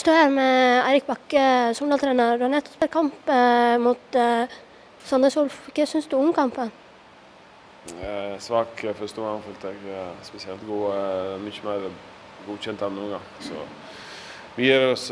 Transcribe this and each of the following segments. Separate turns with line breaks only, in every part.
står her med Eirik Bakke, Sogndal-trener. Du har nettopp spilt kamp mot Sandnes Ulf. Hva synes du om kampen?
Svak første omgang, følte jeg. Spesielt god, mye mer godkjent enn noen gang. Så vi gir oss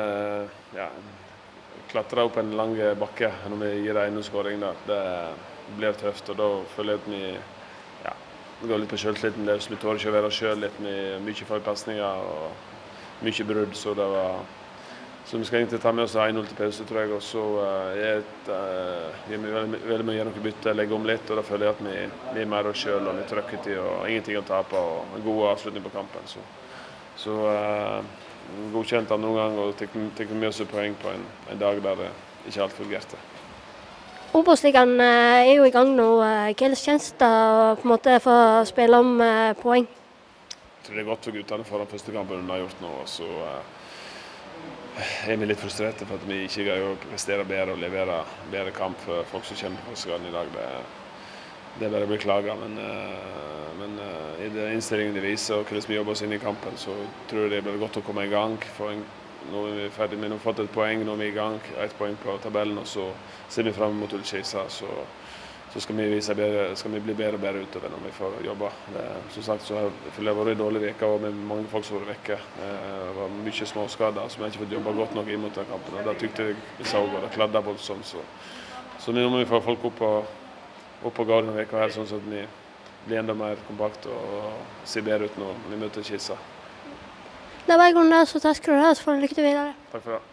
klatre opp en lang bakke når vi gir en skåring der. Det blir tøft, og da føler jeg at vi går litt på selvtilliten løs. Vi tør ikke å være selv litt med mye feilpasninger og mye brudd, så det var... Så vi skal egentlig ta med oss 1-0 til pause, tror jeg, og så vi veldig mye gjøre noe bytte, legge om litt, og da føler jeg at vi mer oss selv, og litt trøkket i, og ingenting å tape, og en god avslutning på kampen. Så godkjent av noen gang, og tek med oss poeng på en dag der det ikke alt fungerte.
Obos-ligaen jo i gang nå. Hva kjennes det på en måte for å spille om poeng?
Jeg tror det godt for guttene for den første kampen de har gjort nå, og så vi litt frustrerte for at vi ikke greier å prestere bedre og levere bedre kamp for folk som kommer på Forsgaden i dag. Det bare å beklage, men i det innstillingen de viser og hvordan vi jobber oss inn i kampen, så tror jeg det blir godt å komme i gang. Nå er vi ferdig med å få et poeng, nå er vi i gang, 1 poeng på tabellen, og så ser vi frem mot Ullkisa, så skal vi bli bedre og bedre utover når vi får jobbe. Som sagt så har det vært en dårlig veke, og med mange folk som har vært vekke. Det var mye småskader som jeg ikke fått jobba godt nok imot den kampen, og da tykte jeg vi så, og det kladde voldsomt. Så nå må vi få folk opp på gården denne veka her, sånn at vi blir enda mer kompakt og ser bedre ut når vi møter Kisa.
Det var i grunnen, så takk skal du ha, så får du lykke til videre.
Takk for det.